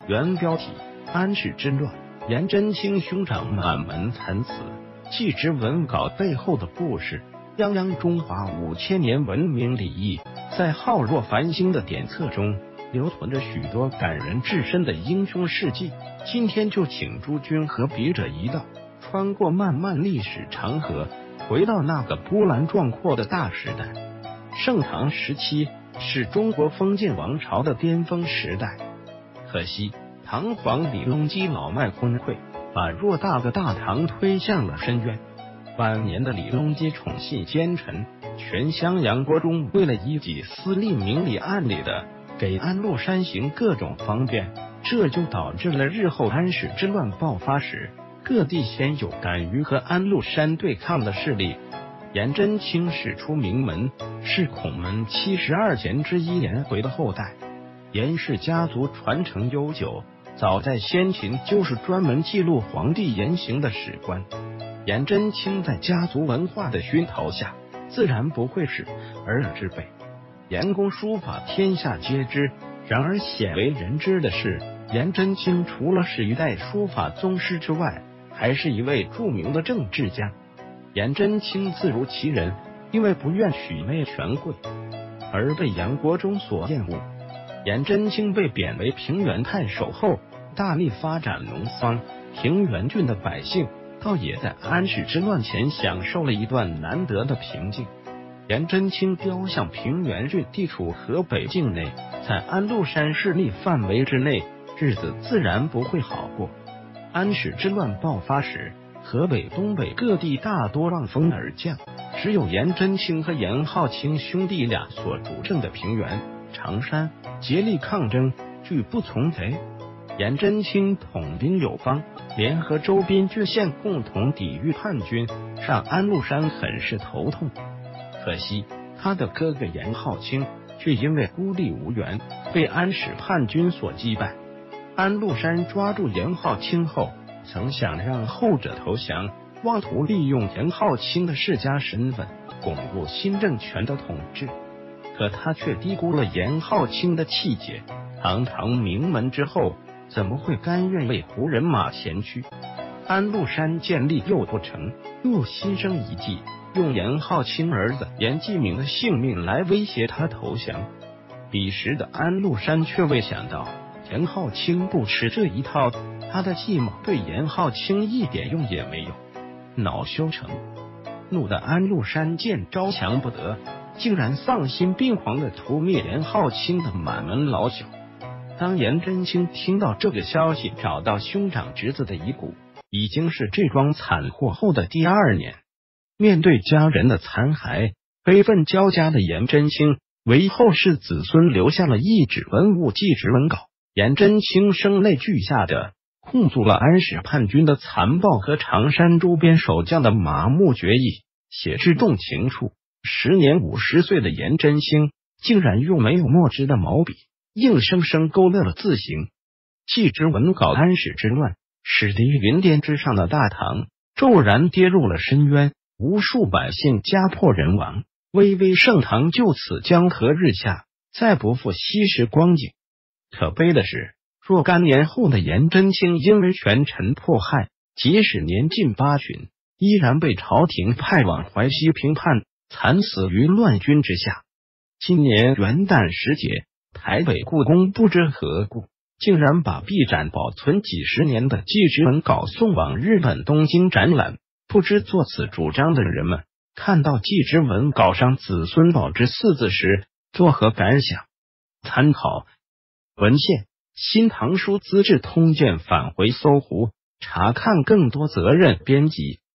原标题：安史之乱，颜真卿兄长满门惨死，纪实文稿背后的故事。泱泱中华5000年文明礼仪，在浩若繁星的典册中，留存着许多感人至深的英雄事迹。今天就请诸君和笔者一道，穿过漫漫历史长河，回到那个波澜壮阔的大时代。盛唐时期是中国封建王朝的巅峰时代，可惜唐皇李隆基老迈昏聩，把偌大的大唐推向了深渊。晚年的李隆基宠信奸臣，全襄阳国中为了一己私利，明里暗里的给安禄山行各种方便，这就导致了日后安史之乱爆发时，各地鲜有敢于和安禄山对抗的势力。颜真卿师出名门，是孔门72贤之一颜回的后代。颜氏家族传承悠久，早在先秦就是专门记录皇帝言行的史官。颜真卿在家族文化的熏陶下，自然不会是儿之辈。颜公书法天下皆知，然而鲜为人知的是，颜真卿除了是一代书法宗师之外，还是一位著名的政治家。颜真卿自如其人，因为不愿许媚权贵，而被杨国忠所厌恶。颜真卿被贬为平原太守后，大力发展农桑，平原郡的百姓倒也在安史之乱前享受了一段难得的平静。颜真卿雕像平原郡地处河北境内，在安禄山势力范围之内，日子自然不会好过。安史之乱爆发时，河北东北各地大多望风而降，只有颜真卿和颜浩卿兄弟俩所主政的平原、常山竭力抗争，拒不从贼。颜真卿统兵有方，联合周边郡县共同抵御叛军，让安禄山很是头痛。可惜他的哥哥颜浩卿却因为孤立无援，被安史叛军所击败。安禄山抓住颜浩卿后，曾想让后者投降，妄图利用颜浩卿的世家身份巩固新政权的统治。可他却低估了颜浩卿的气节，堂堂名门之后，怎么会甘愿为胡人马前驱？安禄山见利诱不成，又心生一计，用颜浩卿儿子颜季明的性命来威胁他投降。彼时的安禄山却未想到颜浩卿不吃这一套，他的计谋对颜浩卿一点用也没有。恼羞成怒的安禄山见招降不得，竟然丧心病狂的屠灭颜浩卿的满门老小。当颜真卿听到这个消息，找到兄长侄子的遗骨，已经是这桩惨祸后的第2年。面对家人的残骸，悲愤交加的颜真卿为后世子孙留下了一纸文物纪实文稿。颜真卿声泪俱下的控诉了安史叛军的残暴和常山周边守将的麻木决议，写至动情处。时年50岁的颜真卿竟然用没有墨汁的毛笔，硬生生勾勒了字形。纪实文稿安史之乱，使得云巅之上的大唐骤然跌入了深渊，无数百姓家破人亡，巍巍盛唐就此江河日下，再不复昔时光景。可悲的是，若干年后的颜真卿因为权臣迫害，即使年近80，依然被朝廷派往淮西平叛，惨死于乱军之下。今年元旦时节，台北故宫不知何故，竟然把毕展保存几十年的纪实文稿送往日本东京展览。不知作此主张的人们看到纪实文稿上子孙保之4字时，作何感想？参考文献《新唐书资治通鉴》，返回搜狐查看更多。责任编辑